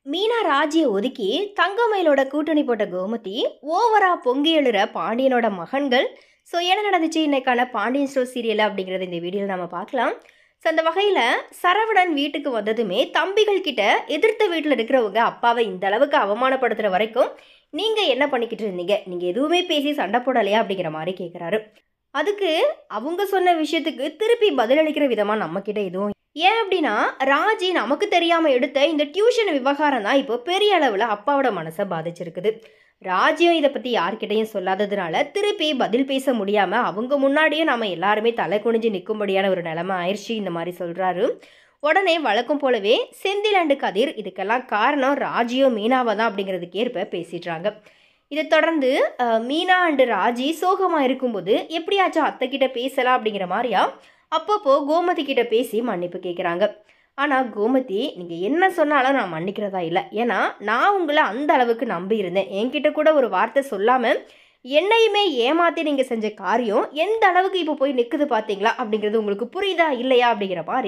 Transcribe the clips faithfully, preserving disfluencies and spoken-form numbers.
மீனா ராஜியை ஒதுக்கி தங்கமயிலோட கூட்டணி போட்ட கோமதி ஓவரா பொங்கி எழுற பாண்டியனோட மகன்கள். ஸோ என்ன நடந்துச்சு இன்னைக்கான பாண்டியன் ஸ்டோர் சீரியல் அப்படிங்கிறத இந்த வீடியோவில் நம்ம பார்க்கலாம். ஸோ அந்த வகையில் சரவணன் வீட்டுக்கு வந்ததுமே தம்பிகள் கிட்ட எதிர்த்த வீட்டில் இருக்கிறவங்க அப்பாவை இந்த அளவுக்கு அவமானப்படுத்துகிற வரைக்கும் நீங்கள் என்ன பண்ணிக்கிட்டு இருந்தீங்க, நீங்கள் எதுவுமே பேசி சண்டை போடலையா அப்படிங்கிற மாதிரி கேட்குறாரு. அதுக்கு அவங்க சொன்ன விஷயத்துக்கு திருப்பி பதிலளிக்கிற விதமாக நம்மக்கிட்ட எதுவும் ஏன் அப்படின்னா, ராஜி நமக்கு தெரியாமல் எடுத்த இந்த டியூஷன் விவகாரம் தான் இப்போ பெரிய அளவில் அப்பாவோட மனசை பாதிச்சிருக்குது. ராஜியும் இதை பற்றி யார்கிட்டையும் சொல்லாததுனால திருப்பி பதில் பேச முடியாமல் அவங்க முன்னாடியே நம்ம எல்லாருமே தலை குனிஞ்சு நிற்கும்படியான ஒரு நிலைமை ஆயிடுச்சு இந்த மாதிரி சொல்கிறாரு. உடனே வழக்கம் போலவே செந்தில் அண்டு கதிர் இதுக்கெல்லாம் காரணம் ராஜியோ மீனாவை தான் அப்படிங்கிறதுக்கு ஏற்ப பேசிடுறாங்க. இதை தொடர்ந்து மீனா அண்டு ராஜி சோகமாக இருக்கும்போது எப்படியாச்சும் அத்தை கிட்ட பேசலாம் அப்படிங்கிற மாதிரியா அப்பப்போ கோமதி கிட்ட பேசி மன்னிப்பு கேட்குறாங்க. ஆனால் கோமதி, நீங்கள் என்ன சொன்னாலும் நான் மன்னிக்கிறதா இல்லை, ஏன்னா நான் உங்களை அந்த அளவுக்கு நம்பி இருந்தேன், என்கிட்ட கூட ஒரு வார்த்தை சொல்லாமல் என்னையுமே ஏமாற்றி நீங்கள் செஞ்ச காரியம் எந்த அளவுக்கு இப்போ போய் நிற்குது பார்த்தீங்களா அப்படிங்கிறது உங்களுக்கு புரியுதா இல்லையா அப்படிங்கிற மாதிரி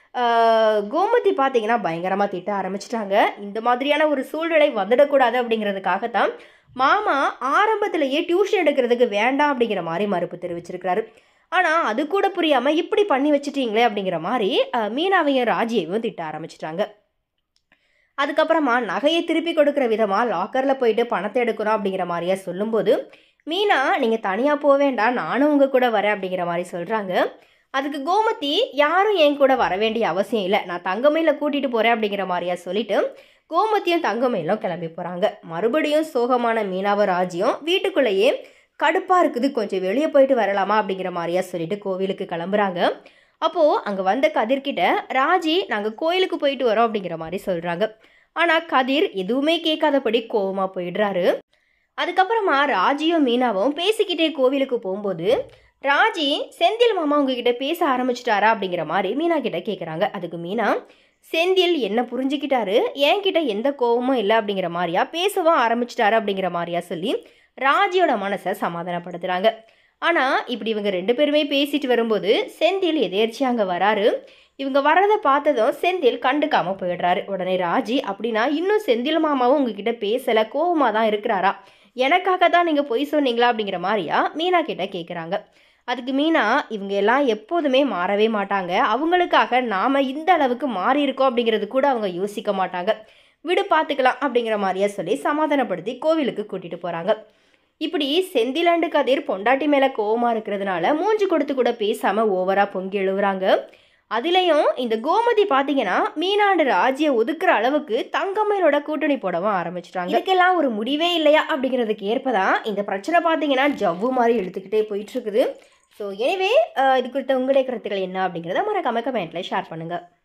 கோமதி பார்த்தீங்கன்னா பயங்கரமாக திட்ட ஆரம்பிச்சிட்டாங்க. இந்த மாதிரியான ஒரு சூழ்நிலை வந்துடக்கூடாது அப்படிங்கிறதுக்காகத்தான் மாமா ஆரம்பத்திலேயே டியூஷன் எடுக்கிறதுக்கு வேண்டாம் அப்படிங்கிற மாதிரி மறுப்பு தெரிவிச்சிருக்கிறாரு. ஆனால் அது கூட புரியாமல் இப்படி பண்ணி வச்சுட்டீங்களே அப்படிங்கிற மாதிரி மீனாவையும் ராஜியையும் திட்ட ஆரம்பிச்சிட்டாங்க. அதுக்கப்புறமா நகையை திருப்பி கொடுக்குற விதமாக லாக்கரில் போயிட்டு பணத்தை எடுக்கணும் அப்படிங்கிற மாதிரியா சொல்லும்போது மீனா, நீங்கள் தனியாக போக வேண்டாம், நானும் உங்கள் கூட வரேன் அப்படிங்கிற மாதிரி சொல்கிறாங்க. அதுக்கு கோமதி, யாரும் என் கூட வர வேண்டிய அவசியம் இல்லை, நான் தங்கமயில கூட்டிகிட்டு போகிறேன் அப்படிங்கிற மாதிரியா சொல்லிட்டு கோமதியும் தங்கமயிலும் கிளம்பி போகிறாங்க. மறுபடியும் சோகமான மீனாவை ராஜியும் வீட்டுக்குள்ளேயே கடுப்பாக இருக்குது, கொஞ்சம் வெளியே போயிட்டு வரலாமா அப்படிங்கிற மாதிரியா சொல்லிட்டு கோவிலுக்கு கிளம்புறாங்க. அப்போது அங்கே வந்த கதிர்கிட்ட ராஜி, நாங்கள் கோயிலுக்கு போயிட்டு வரோம் அப்படிங்கிற மாதிரி சொல்கிறாங்க. ஆனால் கதிர் எதுவுமே கேட்காதபடி கோவமாக போயிடுறாரு. அதுக்கப்புறமா ராஜியும் மீனாவும் பேசிக்கிட்டே கோவிலுக்கு போகும்போது ராஜி, செந்தில் மாமா உங்ககிட்ட பேச ஆரம்பிச்சிட்டாரா அப்படிங்கிற மாதிரி மீனா கிட்ட கேட்குறாங்க. அதுக்கு மீனா, செந்தில் என்ன புரிஞ்சுக்கிட்டாரு, என்கிட்ட எந்த கோவமும் இல்லை அப்படிங்கிற மாதிரியா பேசவும் ஆரம்பிச்சிட்டாரு அப்படிங்கிற மாதிரியா சொல்லி ராஜியோட மனசை சமாதானப்படுத்துகிறாங்க. ஆனால் இப்படி இவங்க ரெண்டு பேருமே பேசிட்டு வரும்போது செந்தில் எதேர்ச்சியாக அங்கே வராரு. இவங்க வர்றதை பார்த்ததும் செந்தில் கண்டுக்காமல் போயிடுறாரு. உடனே ராஜி, அப்படின்னா இன்னும் செந்தில் மாமாவும் உங்ககிட்ட பேசலை, கோவமாக தான் இருக்கிறாரா, எனக்காக தான் நீங்கள் பொய் சொன்னீங்களா அப்படிங்கிற மாதிரியா மீனா கிட்ட கேட்குறாங்க. அதுக்கு மீனா, இவங்க எல்லாம் எப்போதுமே மாறவே மாட்டாங்க, அவங்களுக்காக நாம் இந்த அளவுக்கு மாறி இருக்கோம் அப்படிங்கிறது கூட அவங்க யோசிக்க மாட்டாங்க, விடு பார்த்துக்கலாம் அப்படிங்கிற மாதிரியா சொல்லி சமாதானப்படுத்தி கோவிலுக்கு கூட்டிகிட்டு போகிறாங்க. இப்படி செந்திலாண்டு கதிர் பொண்டாட்டி மேலே கோவமாக இருக்கிறதுனால மூஞ்சி கொடுத்து கூட பேசாமல் ஓவராக பொங்கி எழுவுறாங்க. அதுலேயும் இந்த கோமதி பார்த்தீங்கன்னா மீனாண்டு ராஜியை ஒதுக்குற அளவுக்கு தங்கமயிலோட கூட்டணி போடவும் ஆரம்பிச்சிட்டாங்க. இதுக்கெல்லாம் ஒரு முடிவே இல்லையா அப்படிங்கிறதுக்கு ஏற்பதான் இந்த பிரச்சனை பார்த்தீங்கன்னா ஜவ்வு மாதிரி இழுத்துக்கிட்டே போயிட்டுருக்குது. ஸோ எனவே இது குறித்த உங்களுடைய கருத்துக்கள் என்ன அப்படிங்கிறத மறக்காம கமெண்ட்டில் ஷேர் பண்ணுங்கள்.